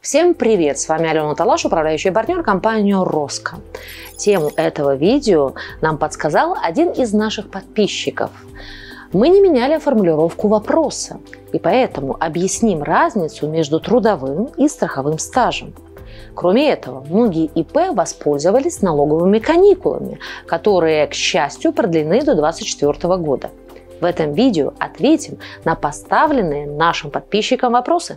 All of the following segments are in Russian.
Всем привет! С вами Алена Талаш, управляющий партнер компании Роско. Тему этого видео нам подсказал один из наших подписчиков. Мы не меняли формулировку вопроса, и поэтому объясним разницу между трудовым и страховым стажем. Кроме этого, многие ИП воспользовались налоговыми каникулами, которые, к счастью, продлены до 2024 года. В этом видео ответим на поставленные нашим подписчикам вопросы.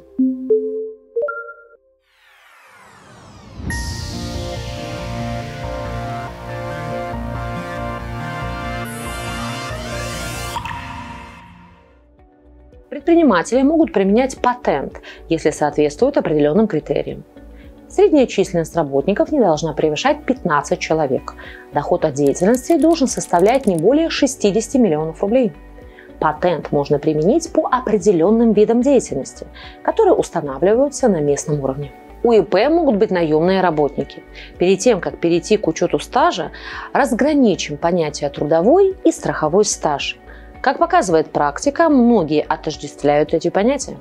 Предприниматели могут применять патент, если соответствуют определенным критериям. Средняя численность работников не должна превышать 15 человек. Доход от деятельности должен составлять не более 60 миллионов рублей. Патент можно применить по определенным видам деятельности, которые устанавливаются на местном уровне. У ИП могут быть наемные работники. Перед тем, как перейти к учету стажа, разграничим понятия трудовой и страховой стаж. Как показывает практика, многие отождествляют эти понятия.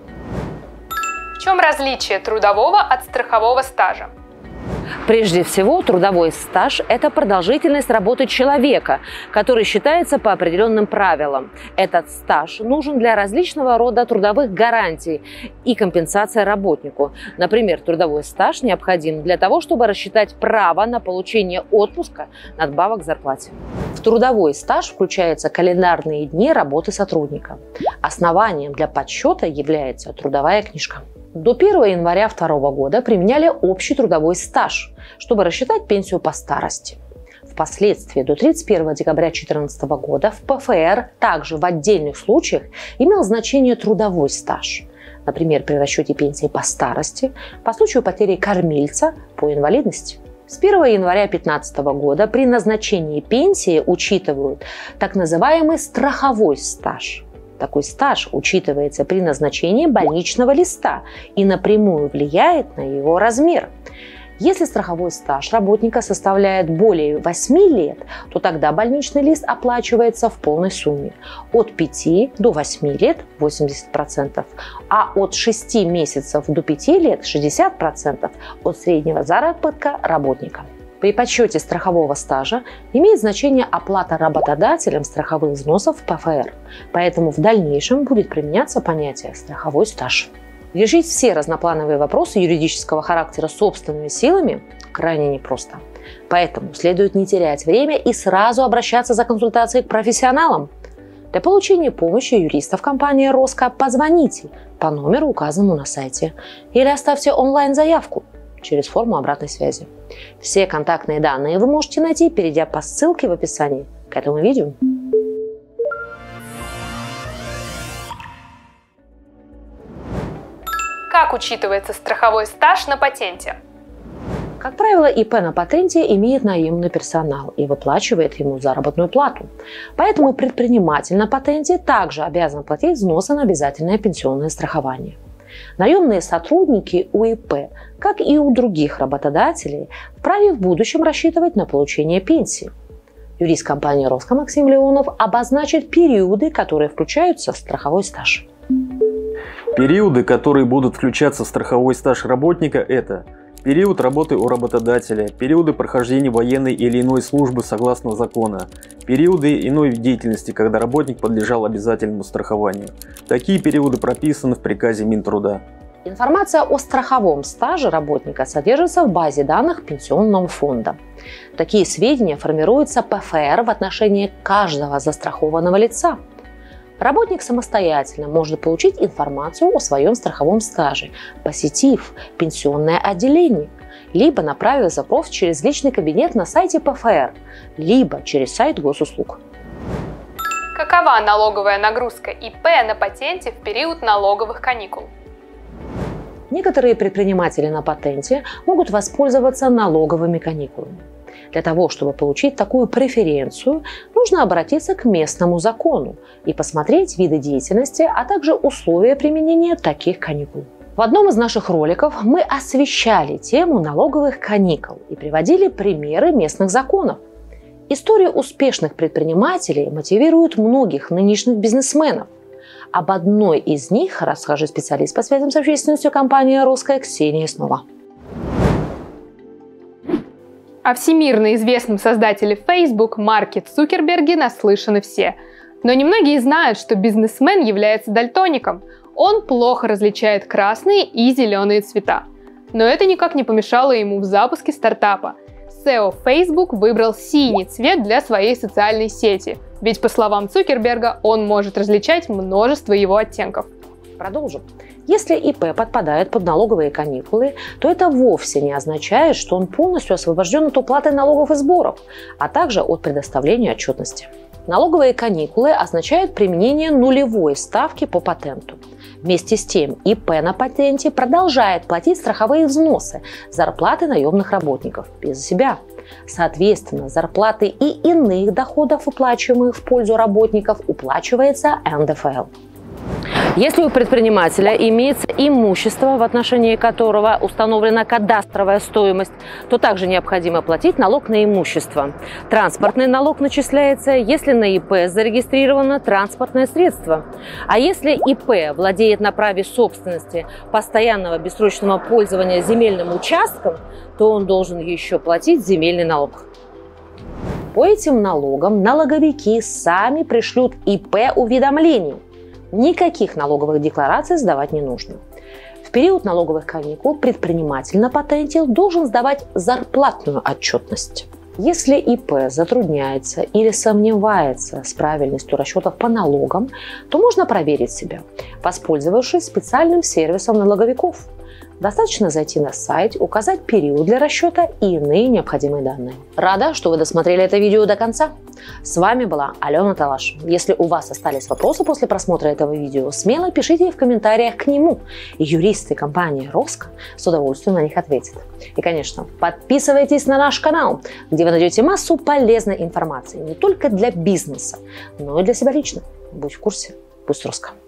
В чем различие трудового от страхового стажа? Прежде всего, трудовой стаж – это продолжительность работы человека, который считается по определенным правилам. Этот стаж нужен для различного рода трудовых гарантий и компенсации работнику. Например, трудовой стаж необходим для того, чтобы рассчитать право на получение отпуска, надбавок к зарплате. В трудовой стаж включаются календарные дни работы сотрудника. Основанием для подсчета является трудовая книжка. До 1 января 2002 года применяли общий трудовой стаж, чтобы рассчитать пенсию по старости. Впоследствии до 31 декабря 2014 года в ПФР также в отдельных случаях имел значение трудовой стаж. Например, при расчете пенсии по старости, по случаю потери кормильца, по инвалидности. С 1 января 2015 года при назначении пенсии учитывают так называемый страховой стаж. Такой стаж учитывается при назначении больничного листа и напрямую влияет на его размер. Если страховой стаж работника составляет более 8 лет, то тогда больничный лист оплачивается в полной сумме. От 5 до 8 лет – 80%, а от 6 месяцев до 5 лет – 60% от среднего заработка работника. При подсчете страхового стажа имеет значение оплата работодателем страховых взносов в ПФР, поэтому в дальнейшем будет применяться понятие «страховой стаж». Решить все разноплановые вопросы юридического характера собственными силами крайне непросто. Поэтому следует не терять время и сразу обращаться за консультацией к профессионалам. Для получения помощи юристов компании Роско позвоните по номеру, указанному на сайте, или оставьте онлайн-заявку через форму обратной связи. Все контактные данные вы можете найти, перейдя по ссылке в описании к этому видео. Как учитывается страховой стаж на патенте? Как правило, ИП на патенте имеет наемный персонал и выплачивает ему заработную плату. Поэтому предприниматель на патенте также обязан платить взносы на обязательное пенсионное страхование. Наемные сотрудники у ИП, как и у других работодателей, вправе в будущем рассчитывать на получение пенсии. Юрист компании Роско Максим Леонов обозначит периоды, которые включаются в страховой стаж. Периоды, которые будут включаться в страховой стаж работника, это период работы у работодателя, периоды прохождения военной или иной службы согласно закона, периоды иной деятельности, когда работник подлежал обязательному страхованию. Такие периоды прописаны в приказе Минтруда. Информация о страховом стаже работника содержится в базе данных Пенсионного фонда. Такие сведения формируются ПФР в отношении каждого застрахованного лица. Работник самостоятельно может получить информацию о своем страховом стаже, посетив пенсионное отделение, либо направив запрос через личный кабинет на сайте ПФР, либо через сайт госуслуг. Какова налоговая нагрузка ИП на патенте в период налоговых каникул? Некоторые предприниматели на патенте могут воспользоваться налоговыми каникулами. Для того, чтобы получить такую преференцию, нужно обратиться к местному закону и посмотреть виды деятельности, а также условия применения таких каникул. В одном из наших роликов мы освещали тему налоговых каникул и приводили примеры местных законов. Истории успешных предпринимателей мотивируют многих нынешних бизнесменов. об одной из них расскажет специалист по связям с общественностью компании «Русская» Ксения Снова. О всемирно известном создателе Facebook Марке Цукерберге наслышаны все. Но немногие знают, что бизнесмен является дальтоником. Он плохо различает красные и зеленые цвета. Но это никак не помешало ему в запуске стартапа. SEO Facebook выбрал синий цвет для своей социальной сети, ведь, по словам Цукерберга, он может различать множество его оттенков. Продолжим. Если ИП подпадает под налоговые каникулы, то это вовсе не означает, что он полностью освобожден от уплаты налогов и сборов, а также от предоставления отчетности. Налоговые каникулы означают применение нулевой ставки по патенту. Вместе с тем, ИП на патенте продолжает платить страховые взносы, зарплаты наемных работников без себя. Соответственно, зарплаты и иных доходов, выплачиваемых в пользу работников, уплачивается НДФЛ. Если у предпринимателя имеется имущество, в отношении которого установлена кадастровая стоимость, то также необходимо платить налог на имущество. Транспортный налог начисляется, если на ИП зарегистрировано транспортное средство. А если ИП владеет на праве собственности постоянного бессрочного пользования земельным участком, то он должен еще платить земельный налог. По этим налогам налоговики сами пришлют ИП уведомление. Никаких налоговых деклараций сдавать не нужно. В период налоговых каникул предприниматель на патенте должен сдавать зарплатную отчетность. Если ИП затрудняется или сомневается с правильностью расчетов по налогам, то можно проверить себя, воспользовавшись специальным сервисом налоговиков. Достаточно зайти на сайт, указать период для расчета и иные необходимые данные. Рада, что вы досмотрели это видео до конца. С вами была Алена Талаш. Если у вас остались вопросы после просмотра этого видео, смело пишите в комментариях к нему. Юристы компании «Роско» с удовольствием на них ответят. И, конечно, подписывайтесь на наш канал, где вы найдете массу полезной информации не только для бизнеса, но и для себя лично. Будь в курсе, пусть Роско.